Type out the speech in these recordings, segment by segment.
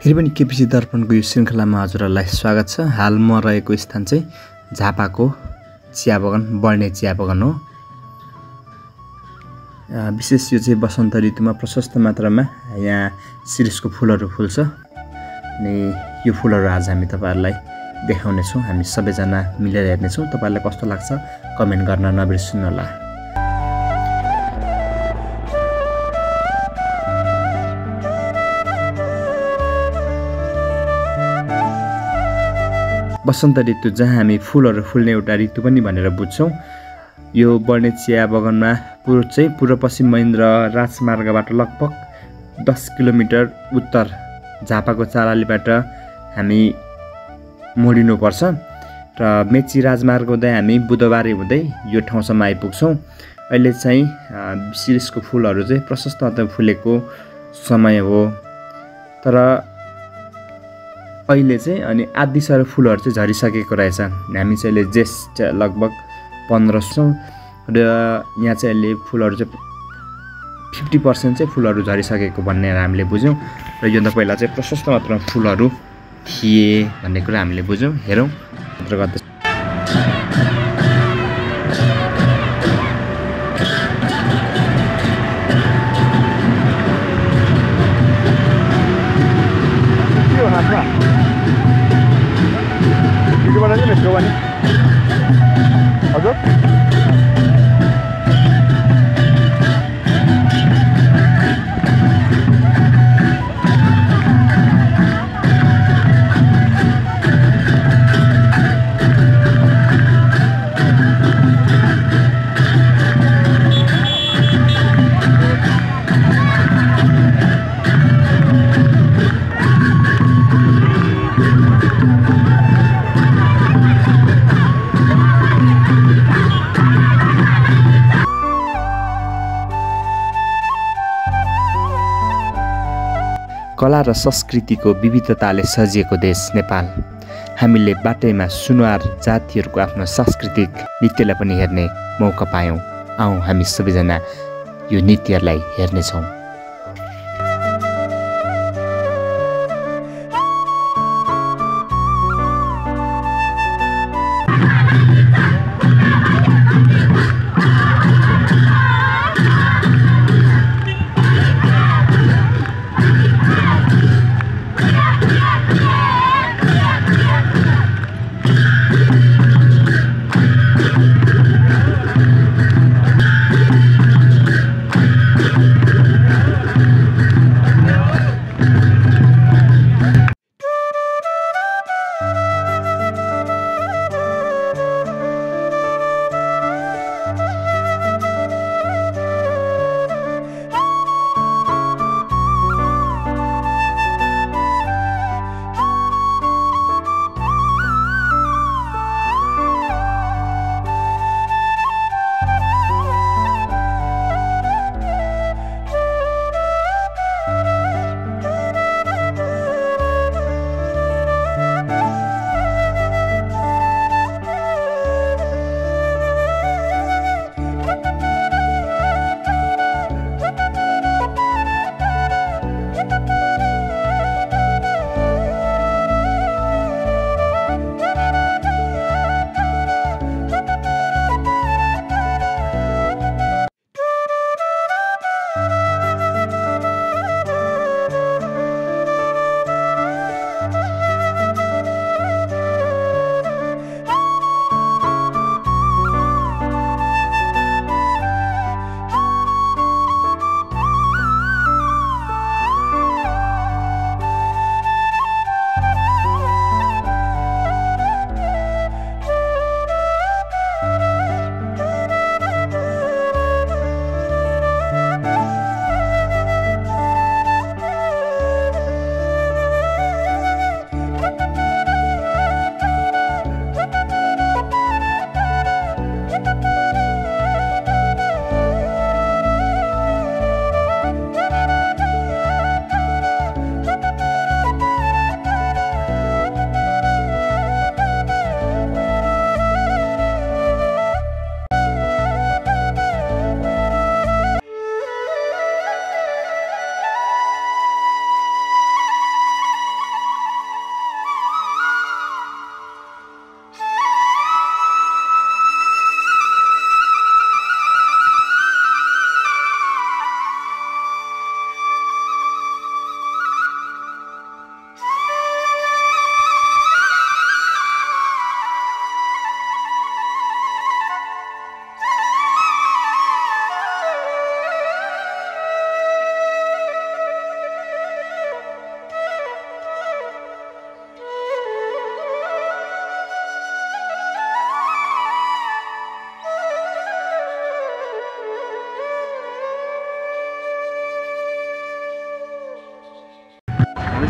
फेरि पनि केपिसी दर्पणको यो श्रृङ्खलामा हजुरहरूलाई स्वागत छ। हाल म रहेको स्थान चाहिँ झापाको चिया बगान बढ्ने चिया बगान हो। विशेष यो चाहिँ वसन्त ऋतुमा प्रशस्त मात्रामा यहाँ शिरीषको फुलहरू फुल्छ अनि यो फुलहरू आज हामी तपाईहरुलाई देखाउनेछौँ। हामी सबैजना मिलेर हेर्नेछौँ। तपाईहरुलाई कस्तो लाग्छ कमेन्ट गर्न नबिर्सनु होला। वसन्त ऋतु जहाँ हामी फुलहरू फुल्ने एउटा ऋतु पनि भनेर बुझ्छौँ। यो बढ्ने चिया बगानमा पूर्व पश्चिम महेन्द्र राजमार्गबाट लगभग 10 किलोमिटर उत्तर झापाको चारालीबाट हामी मोडिनुपर्छ र मेची राजमार्ग हुँदै हामी बुधबारे हुँदै यो ठाउँसम्म आइपुग्छौँ। अहिले चाहिँ शिरीषको फुलहरू चाहिँ प्रशस्त मात्रामा फुलेको समय हो। तर अहिले चाहिँ अनि आधी सर फुलहरू चाहिँ झरिसकेको रहेछ। हामी चाहिँ अहिले जेष्ठ लगभग 15 छौँ र यहाँ चाहिँ अहिले फुलहरू चाहिँ 50% चाहिँ फुलहरू झरिसकेको भन्ने हामीले बुझ्यौँ र योभन्दा पहिला चाहिँ प्रशस्त मात्रामा फुलहरू थिए भन्ने कुरा हामीले बुझ्यौँ। हेरौँ गर्दै कला र संस्कृतिको विविधताले सजिएको देश नेपाल। हामीले बाटैमा सुनुवार जातिहरूको आफ्नो सांस्कृतिक नृत्यलाई पनि हेर्ने मौका पायौँ। आउँ हामी सबैजना यो नृत्यलाई हेर्नेछौँ।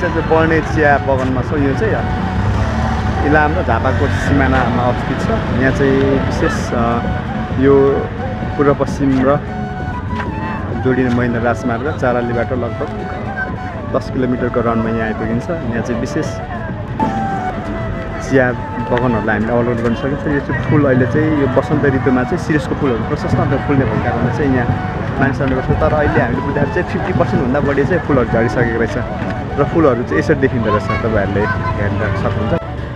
चाहिँ बर्ने चिया बगानमा छ। यो चाहिँ इलाम र झापाकोट सिमानामा अवस्थित छ। यहाँ चाहिँ विशेष यो पूर्व पश्चिम र जोडिने महेन्द्र राजमार्ग चारालीबाट लगभग 10 किलोमिटरको रनमा यहाँ आइपुगिन्छ। यहाँ चाहिँ विशेष चिया बगानहरूलाई हामीले अवलोकन गर्न सकिन्छ। यो चाहिँ फुल अहिले चाहिँ यो वसन्त ऋतुमा चाहिँ सिरिसको फुलहरू प्रशस्त फुल्ने भएको कारणले चाहिँ यहाँ मानिसहरूले गर्छ। तर अहिले हामीले बुझ्दाखेरि चाहिँ 50% भन्दा बढी चाहिँ फुलहरू झरिसकेको रहेछ र फुलहरू चाहिँ यसरी देखिँदो रहेछ। तपाईँहरूले हेर्न सक्नुहुन्छ।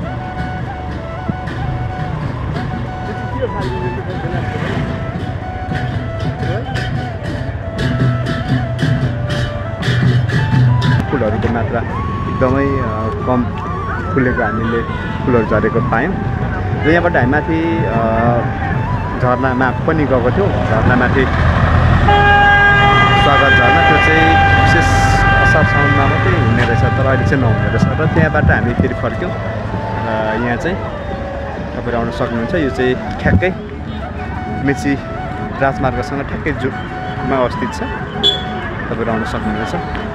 फुलहरूको मात्रा एकदमै कम फुलेको हामीले फुलहरू झरेको पायौँ र यहाँबाट हामी माथि झरनामा पनि गएको थियौँ। झरनामाथि स्वागत झरना त्यो चाहिँ विशेष असार साउनमा मात्रै हुने रहेछ, तर अहिले चाहिँ नहुने रहेछ र त्यहाँबाट हामी फेरि फर्क्यौँ। यहाँ चाहिँ तपाईँहरू आउन सक्नुहुन्छ। यो चाहिँ ठ्याक्कै मेची राजमार्गसँग ठ्याक्कै जुटमा अवस्थित छ। तपाईँहरू आउन सक्नुहुनेछ।